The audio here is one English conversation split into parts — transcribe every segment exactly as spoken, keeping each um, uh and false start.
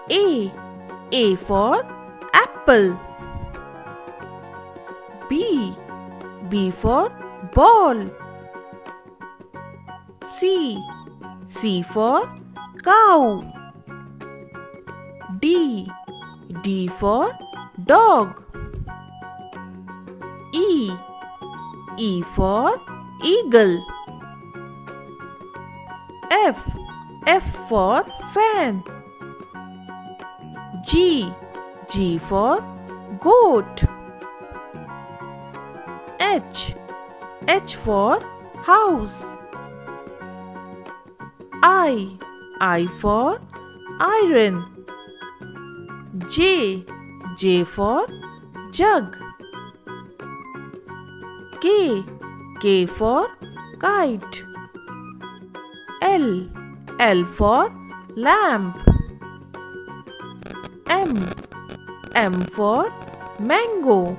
A. A for apple. B. B for ball. C. C for cow. D. D for dog. E. E for eagle. F. F for fan. G. G for goat. H. H for house. I. I for iron. J. J for jug. K. K for kite. L. L for lamp. M. M for mango.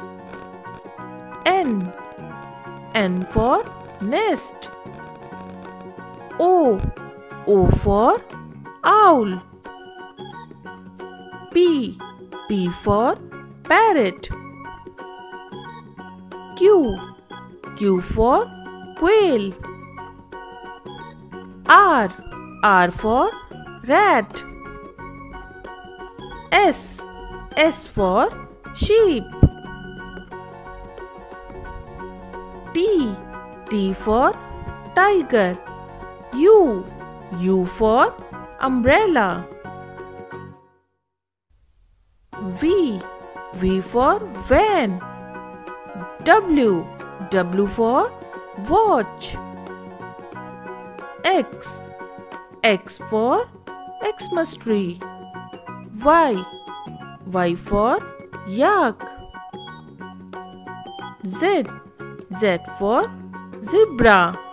N. N for nest. O. O for owl. P. P for parrot. Q. Q for quail. R. R for rat. S. S for sheep. T. T for tiger. U. U for umbrella. V. V for van. W. W for watch. X. X for Xmas tree. Y. Y for yak. Z. Z for zebra.